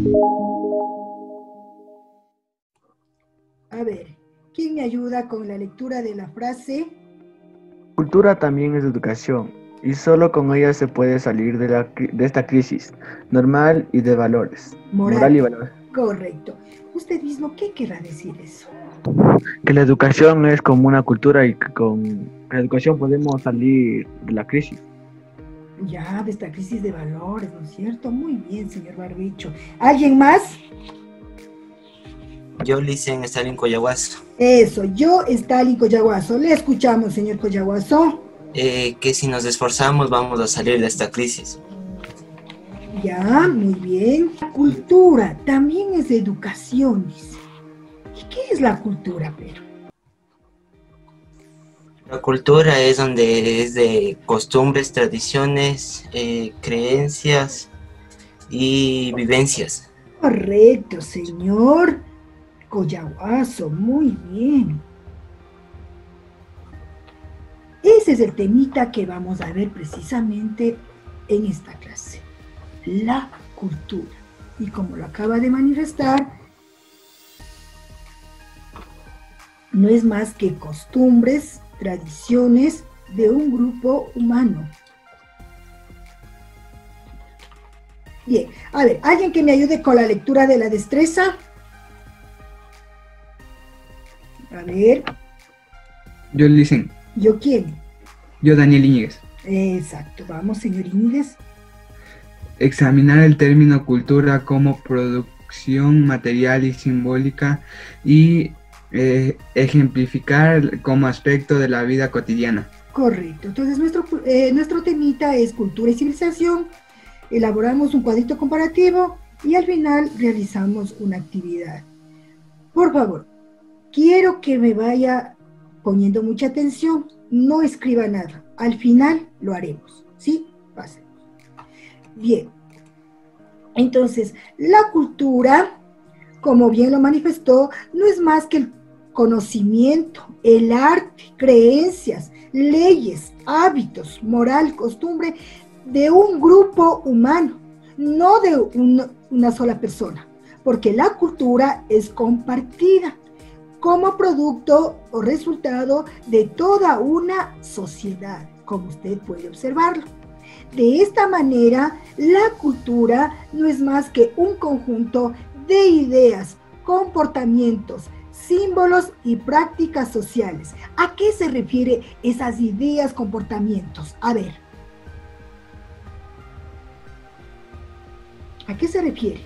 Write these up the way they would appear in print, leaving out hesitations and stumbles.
A ver, ¿quién me ayuda con la lectura de la frase? Cultura también es educación, y solo con ella se puede salir de esta crisis normal y de valores. Moral y Moral. valores. Correcto. Usted mismo, ¿qué querrá decir eso? Que la educación es como una cultura y que con la educación podemos salir de la crisis. Ya, de esta crisis de valores, ¿no es cierto? Muy bien, señor Barbicho. ¿Alguien más? Yo, Licen Stalin Coyahuaso. Eso, yo, Stalin Coyahuaso. Le escuchamos, señor Coyahuaso. Que si nos esforzamos vamos a salir de esta crisis. Ya, muy bien. La cultura también es de educación, dice. ¿Y qué es la cultura, pero? La cultura es donde es de costumbres, tradiciones, creencias y vivencias. Correcto, señor Coyahuaso, muy bien. Ese es el temita que vamos a ver precisamente en esta clase. La cultura. Y como lo acaba de manifestar, no es más que costumbres, tradiciones de un grupo humano. Bien, a ver, ¿alguien que me ayude con la lectura de la destreza? A ver. Yo, Licen. ¿Yo quién? Yo, Daniel Íñiguez. Exacto, vamos, señor Íñiguez. Examinar el término cultura como producción material y simbólica y ejemplificar como aspecto de la vida cotidiana. Correcto, entonces nuestro temita es cultura y civilización, elaboramos un cuadrito comparativo y al final realizamos una actividad. Por favor, quiero que me vaya poniendo mucha atención, no escriba nada, al final lo haremos, ¿sí? Pasemos. Bien, entonces la cultura, como bien lo manifestó, no es más que el conocimiento, el arte, creencias, leyes, hábitos, moral, costumbre de un grupo humano, no de una sola persona, porque la cultura es compartida como producto o resultado de toda una sociedad, como usted puede observarlo. De esta manera, la cultura no es más que un conjunto de ideas, comportamientos, símbolos y prácticas sociales. ¿A qué se refiere esas ideas, comportamientos? A ver. ¿A qué se refiere?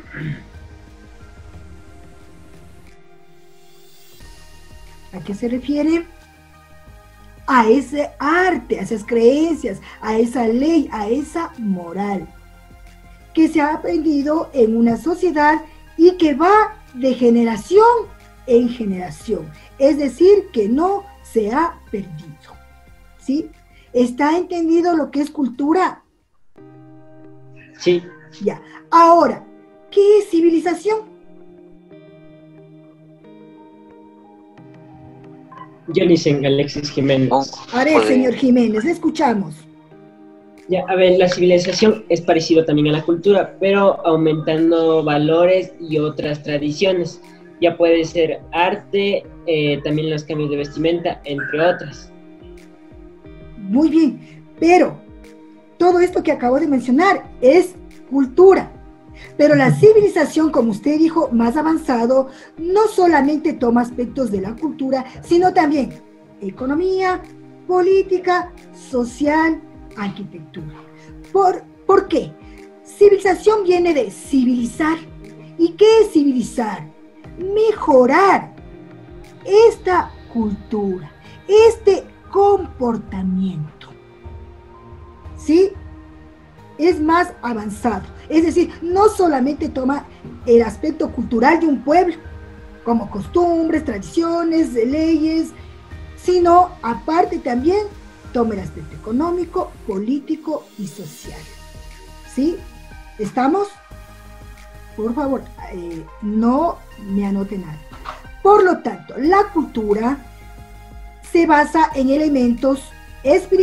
¿A qué se refiere? A ese arte, a esas creencias, a esa ley, a esa moral que se ha aprendido en una sociedad y que va de generación en generación, es decir, que no se ha perdido, ¿sí? ¿Está entendido lo que es cultura? Sí. Ya. Ahora, ¿qué es civilización? Yo, Licen Alexis Jiménez. A ver, señor Jiménez, le escuchamos. Ya, a ver, la civilización es parecido también a la cultura, pero aumentando valores y otras tradiciones. Ya puede ser arte, también los cambios de vestimenta, entre otras. Muy bien, pero todo esto que acabo de mencionar es cultura. Pero la civilización, como usted dijo, más avanzado, no solamente toma aspectos de la cultura, sino también economía, política, social, arquitectura. ¿Por qué? Civilización viene de civilizar. ¿Y qué es civilizar? Mejorar esta cultura, este comportamiento. ¿Sí? Es más avanzado. Es decir, no solamente toma el aspecto cultural de un pueblo, como costumbres, tradiciones, leyes, sino aparte también toma el aspecto económico, político y social. ¿Sí? ¿Estamos? Por favor, no me anote nada. Por lo tanto, la cultura se basa en elementos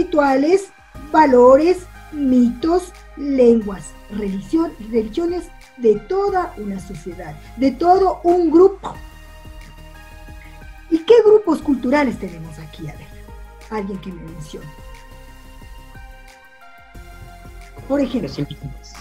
espirituales, valores, mitos, lenguas, religiones de toda una sociedad, de todo un grupo. ¿Y qué grupos culturales tenemos aquí? A ver, alguien que me mencione. Por ejemplo, Los indígenas.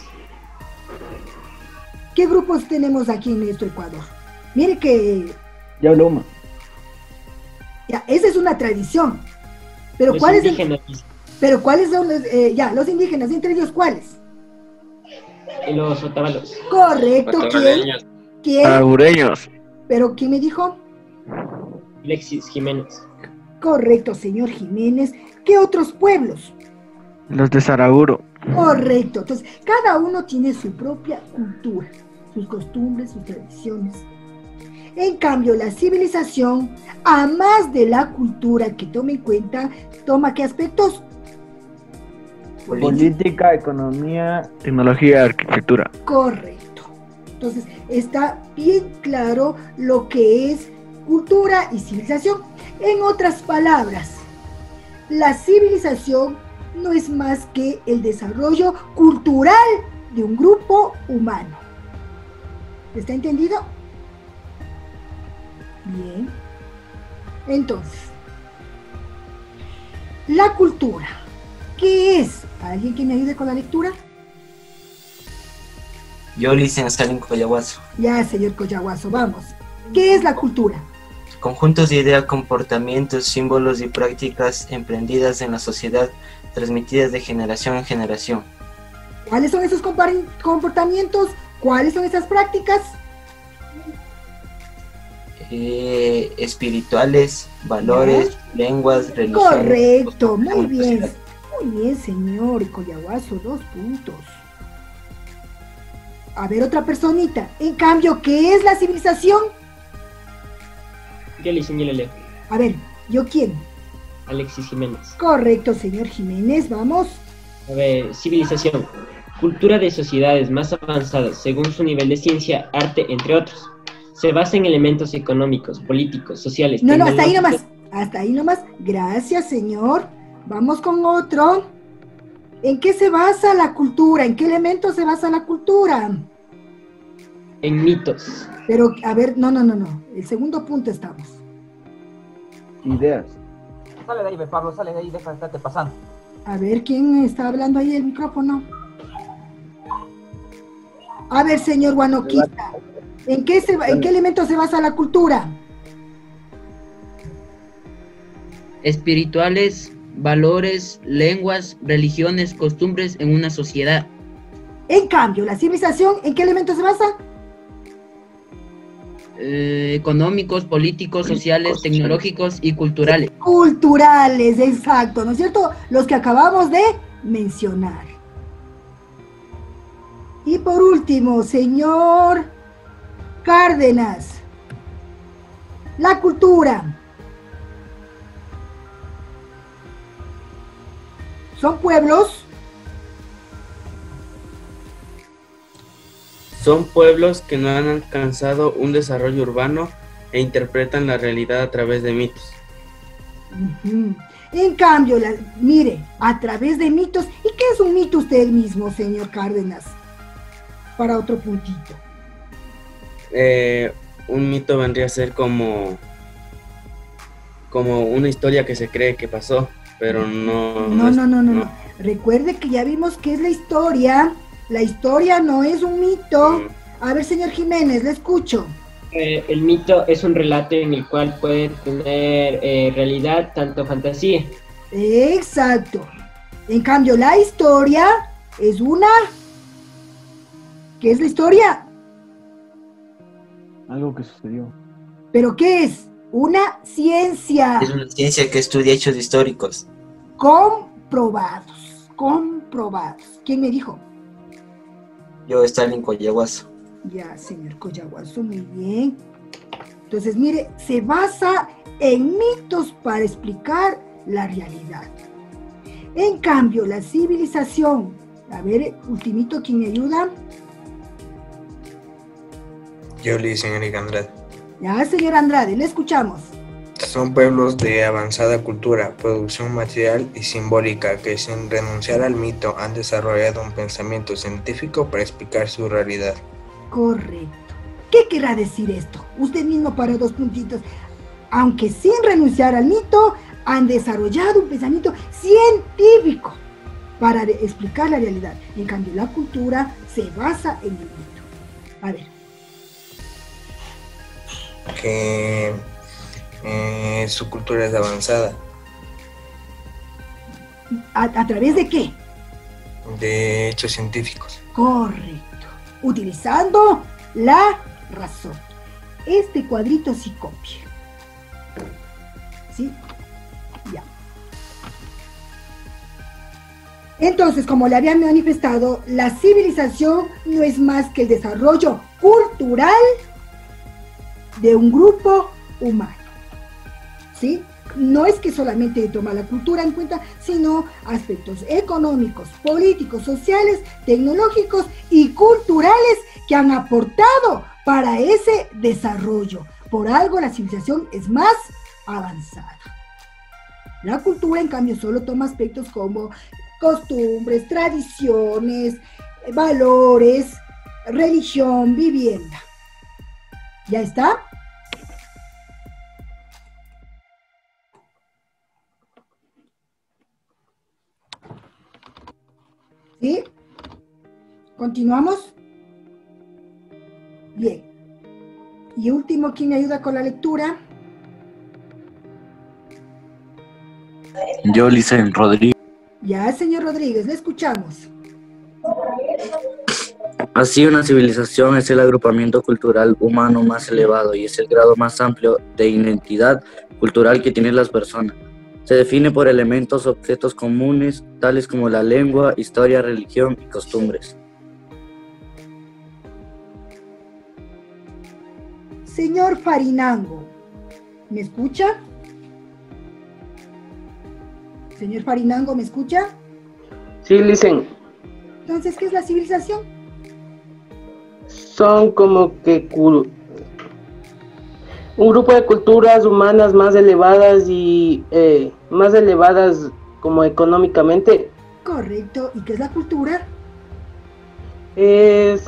¿qué grupos tenemos aquí en nuestro Ecuador? Mire que Yauluma. ya, esa es una tradición. Pero Los ¿cuáles indígenas son los indígenas? ¿Entre ellos cuáles? y los otavalos. Correcto, ¿quién? ¿Quién? Aragureños. ¿Pero quién me dijo? Alexis Jiménez. Correcto, señor Jiménez. ¿Qué otros pueblos? Los de Saraguro. Correcto. Entonces, cada uno tiene su propia cultura, sus costumbres, sus tradiciones. En cambio, la civilización, a más de la cultura que toma en cuenta, ¿toma qué aspectos? Política, economía, tecnología, arquitectura. Correcto. Entonces, está bien claro lo que es cultura y civilización. En otras palabras, la civilización no es más que el desarrollo cultural de un grupo humano. ¿Está entendido? Bien. Entonces, la cultura, ¿qué es? ¿Alguien que me ayude con la lectura? Yo Licen Stalin Coyahuaso. Ya, señor Coyahuaso, vamos. ¿Qué es la cultura? Conjuntos de ideas, comportamientos, símbolos y prácticas emprendidas en la sociedad, transmitidas de generación en generación. ¿Cuáles son esos comportamientos? ¿Cuáles son esas prácticas? Espirituales, valores, lenguas, religiones. Correcto, muy costumbres, bien. sociedad. Muy bien, señor Coyahuaso, 2 puntos. A ver, otra personita. En cambio, ¿qué es la civilización? Yo le leo. A ver, ¿yo quién? Alexis Jiménez. Correcto, señor Jiménez, vamos. A ver, civilización. Cultura de sociedades más avanzadas según su nivel de ciencia, arte, entre otros. Se basa en elementos económicos, políticos, sociales. No, hasta ahí tecnológicos. nomás. Hasta ahí nomás. Gracias, señor. Vamos con otro. ¿En qué se basa la cultura? ¿En qué elementos se basa la cultura? En mitos. Pero, a ver, no. El segundo punto estamos. Ideas. Sale de ahí, Pablo, sale de ahí, deja de estarte pasando. A ver, ¿quién está hablando ahí del micrófono? A ver, señor Guanoquista, ¿en qué elemento se basa la cultura? Espirituales, valores, lenguas, religiones, costumbres en una sociedad. En cambio, la civilización, ¿en qué elemento se basa? Económicos, políticos, sociales, tecnológicos y culturales. Culturales, exacto, ¿no es cierto? Los que acabamos de mencionar. Y por último, señor Cárdenas, la cultura. ¿Son pueblos? Son pueblos que no han alcanzado un desarrollo urbano e interpretan la realidad a través de mitos. Uh-huh. En cambio, mire, a través de mitos. ¿Y qué es un mito usted mismo, señor Cárdenas? Para otro puntito. Un mito vendría a ser como una historia que se cree que pasó, pero no. No. Recuerde que ya vimos que es la historia. La historia no es un mito. A ver, señor Jiménez, le escucho. El mito es un relato en el cual puede tener realidad, tanto fantasía. Exacto. En cambio, la historia es una... ¿Qué es la historia? Algo que sucedió. ¿Pero qué es? Una ciencia. Es una ciencia que estudia hechos históricos. Comprobados. ¿Quién me dijo? Yo Stalin Coyahuaso. Ya, señor Coyahuaso, muy bien. Entonces, mire, se basa en mitos para explicar la realidad. En cambio, la civilización, a ver, ultimito, ¿quién me ayuda? Yo le dicen Eric Andrade. Ya, señor Andrade, le escuchamos. Son pueblos de avanzada cultura, producción material y simbólica que sin renunciar al mito han desarrollado un pensamiento científico para explicar su realidad. Correcto. ¿Qué querrá decir esto? Usted mismo para 2 puntitos. Aunque sin renunciar al mito, han desarrollado un pensamiento científico para explicar la realidad. En cambio, la cultura se basa en el mito. A ver. Que su cultura es avanzada. ¿A través de qué? De hechos científicos. Correcto. Utilizando la razón. Este cuadrito sí copia. ¿Sí? Ya. Entonces, como le habían manifestado, la civilización no es más que el desarrollo cultural de un grupo humano. ¿Sí? No es que solamente toma la cultura en cuenta, sino aspectos económicos, políticos, sociales, tecnológicos y culturales que han aportado para ese desarrollo. Por algo la civilización es más avanzada. La cultura, en cambio, solo toma aspectos como costumbres, tradiciones, valores, religión, vivienda. ¿Ya está? ¿Sí? ¿Continuamos? Bien. Y último, ¿quién me ayuda con la lectura? Yo, Licen Rodríguez. Ya, señor Rodríguez, le escuchamos. Así, una civilización es el agrupamiento cultural humano más elevado y es el grado más amplio de identidad cultural que tienen las personas. Se define por elementos, objetos comunes, tales como la lengua, historia, religión y costumbres. Señor Farinango, ¿me escucha? Señor Farinango, ¿me escucha? Sí, Licen. Entonces, ¿qué es la civilización? Son como que un grupo de culturas humanas más elevadas y más elevadas como económicamente. Correcto. ¿Y qué es la cultura? Es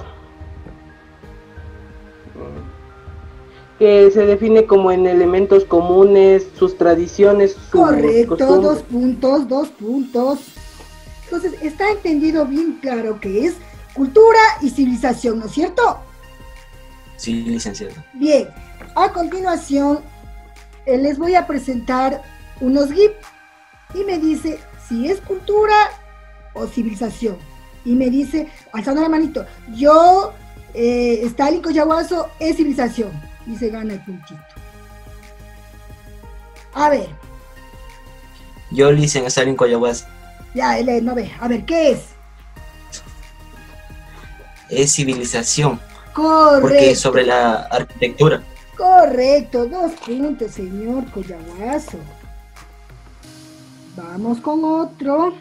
que se define como en elementos comunes, sus tradiciones, sus correcto, costumbres. 2 puntos. Entonces, está entendido bien claro que es cultura y civilización, ¿no es cierto? Sí, licenciado. Bien, a continuación les voy a presentar unos GIF y me dice si es cultura o civilización. Y me dice, alzando la manito, yo, Stalin Coyahuaso, es civilización. Y se gana el puntito. A ver. Yo, Licen Stalin Coyahuas. Ya, él no ve. A ver, ¿qué es? Es civilización. Correcto. Porque es sobre la arquitectura. Correcto, 2 puntos, señor Coyahuaso. Vamos con otro.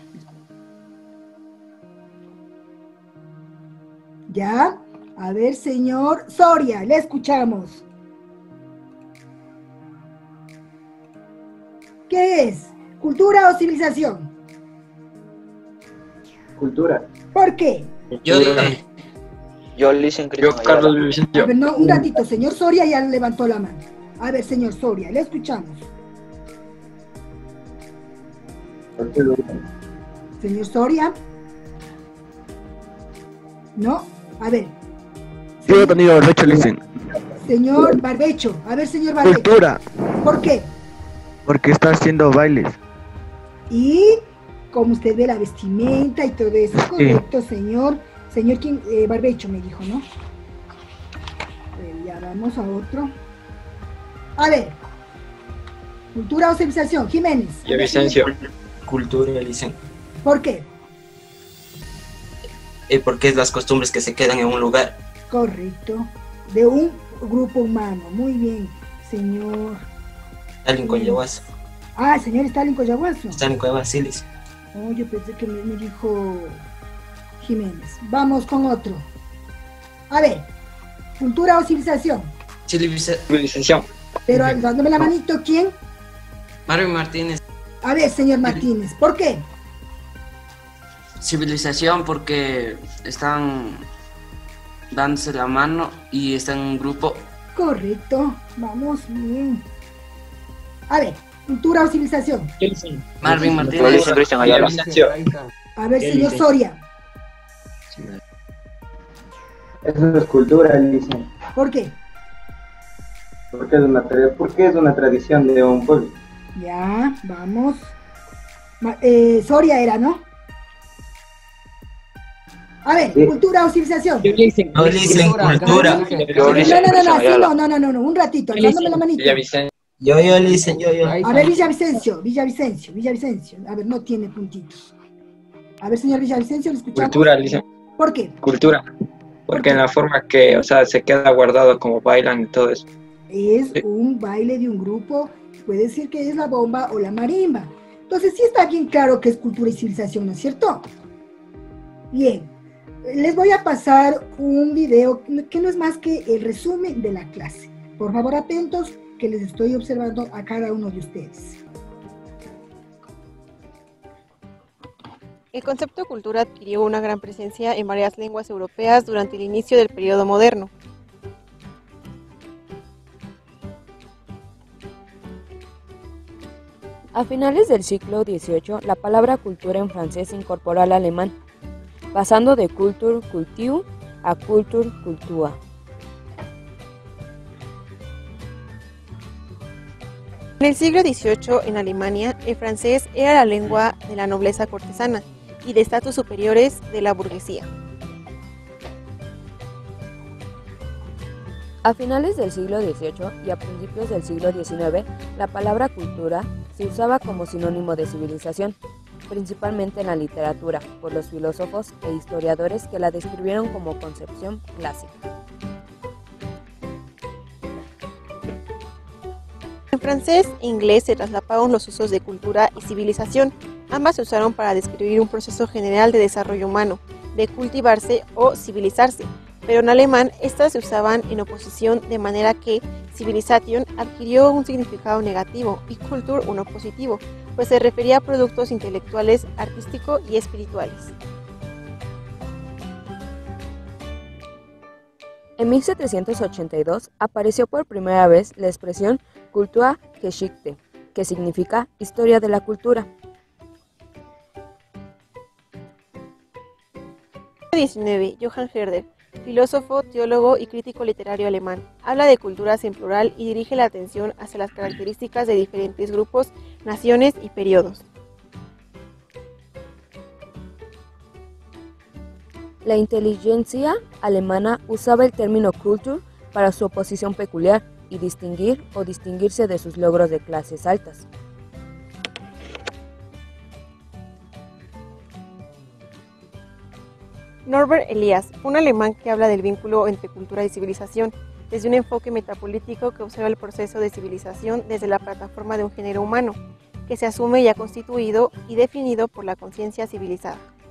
Ya, a ver, señor Soria, le escuchamos. ¿Qué es? ¿Cultura o civilización? Cultura. ¿Por qué? Yo Licen Cristian. Yo, Carlos Vicencio. A ver, no, un ratito, señor Soria ya levantó la mano. A ver, señor Soria, le escuchamos. Señor Soria. No, a ver. Yo también Barbecho, Licen. Señor Barbecho, a ver, señor Barbecho. Cultura. ¿Por qué? Porque está haciendo bailes. Y como usted ve la vestimenta y todo eso, correcto, sí. Señor Barbecho me dijo, ¿no? Ya vamos a otro. A ver, cultura o civilización, Jiménez. Yo Vicencio. Cultura, Licen. ¿Por qué? Porque es las costumbres que se quedan en un lugar. Correcto, de un grupo humano, muy bien, señor. Stalin Coyahuaso. Ah, señor Stalin Coyahuaso. Stalin Coyahuaso, sí, Licen. Oh, yo pensé que me dijo Jiménez. Vamos con otro. A ver, cultura o civilización. Civilización. Pero dándome la manito, ¿quién? Mario Martínez. A ver, señor Martínez, ¿por qué? Civilización porque están dándose la mano y están en un grupo. Correcto, vamos bien. A ver, cultura o civilización. Marvin Martínez. Cristian Ayala. A ver, señor Soria. Eso es cultura, dice. ¿Por qué? Porque es una tradición de un pueblo. Ya, vamos. Soria era, ¿no? A ver, Sí. cultura o civilización. Yo le hice cultura. No, un ratito, dándome la manita. Yo le hice. A ver, Villavicencio. A ver, no tiene puntitos. A ver, señor Villavicencio, ¿lo escuchamos? Cultura, Alicia. ¿Por qué? Cultura. Porque en la forma que, o sea, se queda guardado como bailan y todo eso. Es un baile de un grupo, puede decir que es la bomba o la marimba. Entonces sí está bien claro que es cultura y civilización, ¿no es cierto? Bien, les voy a pasar un video que no es más que el resumen de la clase. Por favor, atentos, que les estoy observando a cada uno de ustedes. El concepto de cultura adquirió una gran presencia en varias lenguas europeas durante el inicio del periodo moderno. A finales del siglo XVIII, la palabra cultura en francés se incorporó al alemán, pasando de Kultur, Kultur a Kultur, Kultur. En el siglo XVIII, en Alemania, el francés era la lengua de la nobleza cortesana y de estatus superiores de la burguesía. A finales del siglo XVIII y a principios del siglo XIX, la palabra cultura se usaba como sinónimo de civilización, principalmente en la literatura, por los filósofos e historiadores que la describieron como concepción clásica. En francés e inglés se traslaparon los usos de cultura y civilización. Ambas se usaron para describir un proceso general de desarrollo humano, de cultivarse o civilizarse, pero en alemán estas se usaban en oposición, de manera que Civilisation adquirió un significado negativo y Kultur uno positivo, pues se refería a productos intelectuales, artísticos y espirituales. En 1782 apareció por primera vez la expresión Kulturgeschichte, que significa historia de la cultura. En el siglo XIX, Johann Herder, filósofo, teólogo y crítico literario alemán, habla de culturas en plural y dirige la atención hacia las características de diferentes grupos, naciones y periodos. La inteligencia alemana usaba el término Kultur para su oposición peculiar y distinguir o distinguirse de sus logros de clases altas. Norbert Elias, un alemán que habla del vínculo entre cultura y civilización, desde un enfoque metapolítico que observa el proceso de civilización desde la plataforma de un género humano, que se asume ya constituido y definido por la conciencia civilizada.